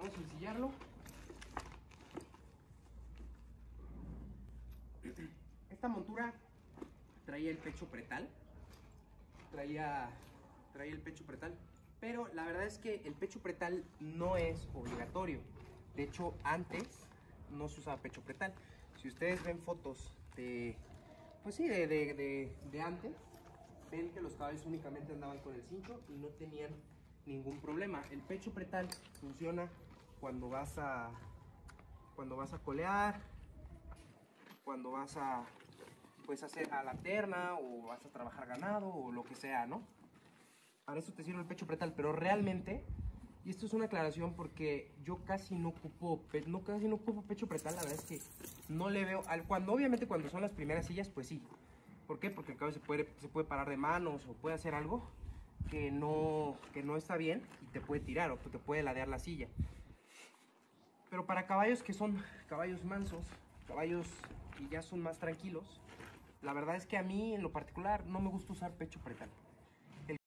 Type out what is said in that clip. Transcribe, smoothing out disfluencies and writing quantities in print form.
Vamos a ensillarlo. Esta montura traía el pecho pretal. Traía el pecho pretal. Pero la verdad es que el pecho pretal no es obligatorio. De hecho, antes no se usaba pecho pretal. Si ustedes ven fotos de, pues sí, de antes, ven que los caballos únicamente andaban con el cincho y no tenían ningún problema. El pecho pretal funciona cuando vas a colear, cuando vas a pues hacer a la terna o vas a trabajar ganado o lo que sea, ¿no? Para eso te sirve el pecho pretal, pero realmente, y esto es una aclaración porque yo casi no ocupo pecho pretal, la verdad es que no le veo, obviamente cuando son las primeras sillas, pues sí. ¿Por qué? Porque el caballo se puede parar de manos o puede hacer algo que no está bien y te puede tirar o te puede ladear la silla. Pero para caballos que son caballos mansos, caballos que ya son más tranquilos, la verdad es que a mí en lo particular no me gusta usar pecho pretal.